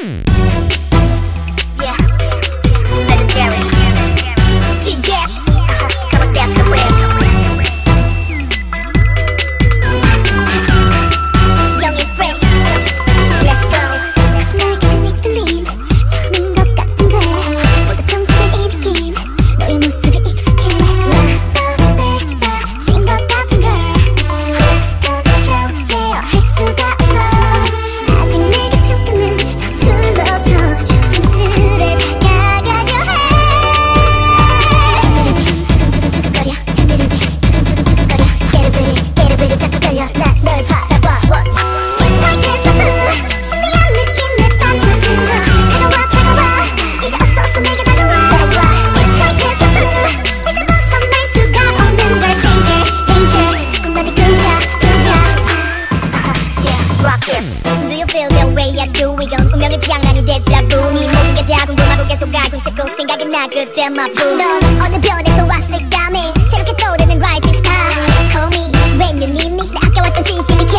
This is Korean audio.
Yeah, legendary. Yes, come on, dance the way. Young and fresh, let's go. 마지막에 들림 처음인 것 같은데 모두 정지된 이 느낌 너의 모습에 익숙해 나 빠진 것 같은 걸 Lose control 제어할 수가 없어 아직 내게 조금은 서툴러서 조심스레 다가가려 해 두근두근거려 흔들리네 두근두근거려 Get it ready, get it ready 자꾸 떨려 난 널 바라봐 It's like deja vu 신비한 느낌 내 딴짓 들어 다가와 이제 어서 내게 다가와 It's like deja vu 절대 벗어날 수가 없는 걸 Danger, danger 자꾸 나를 끌려 Yeah, rock this Do you feel the way I do 이건 운명의 장난이 deja vu 네 모든 게 다 궁금하고 계속 알고 싶고 생각이 나 그때만 넌 어느 별에서 왔을까 매일 새롭게 떠오르는 rising star Call me when you need me 내 아껴왔던 진심이